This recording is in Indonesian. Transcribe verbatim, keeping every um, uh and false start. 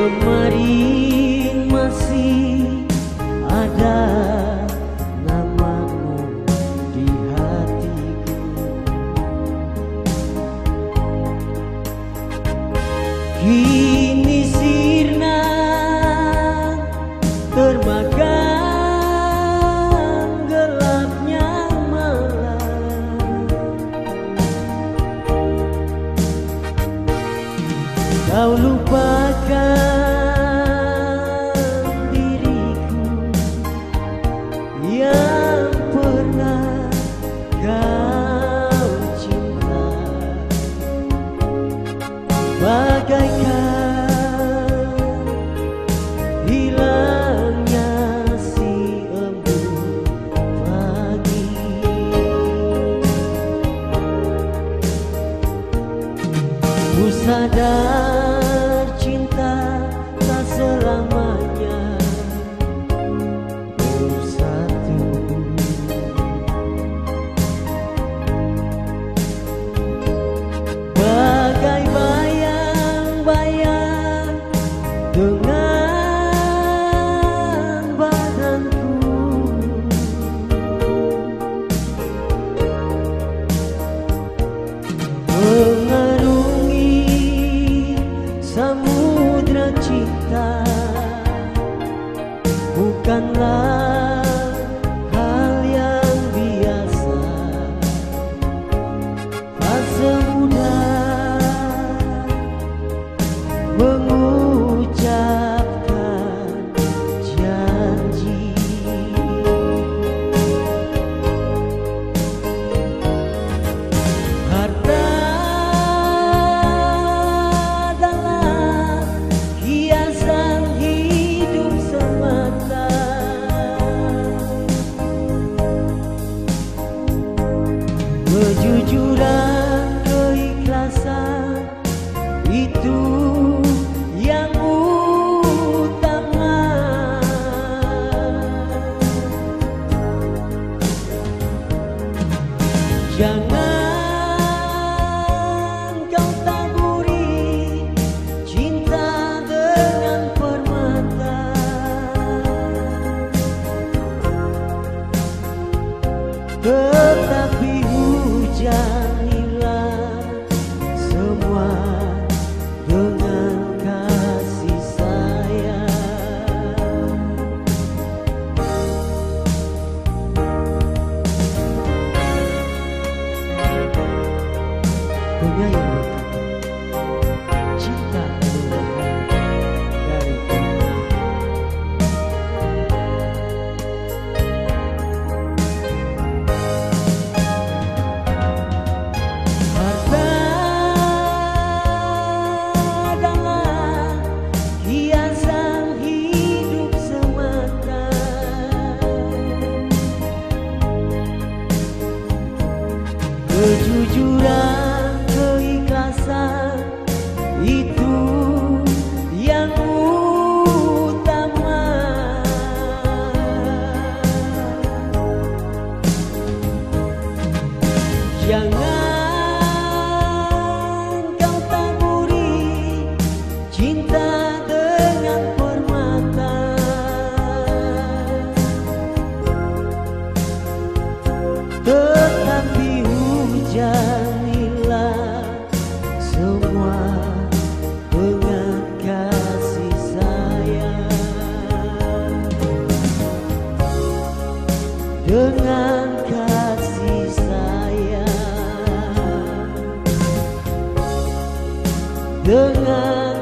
Kemarin masih ada namamu di hatiku. Kini sirna termakan gelapnya malam. Kau lupakan diriku yang pernah kau cinta, bagaikan hilangnya si embun pagi. Ku sadar cinta tak selamanya bersatu. Bagai bayang-bayang dengan badanku, mengarungi samudra cinta bukanlah hal yang biasa. Tak semudah mengucapkan janji. Harta adalah hiasan hidup semata. Kejujuran, keikhlasan itu yang utama. Jangan kau taburi cinta dengan permata, tetapi hujanilah semua dengan kasih sayang. Penyanyi cinta dari harta adalah hiasan hidup semata. Kejujuran, keikhlasan itu yang utama. Jangan kau taburi cinta dengan permata, tetapi hujanilah semua dengan kasih sayang. Dengan kasih sayang, dengan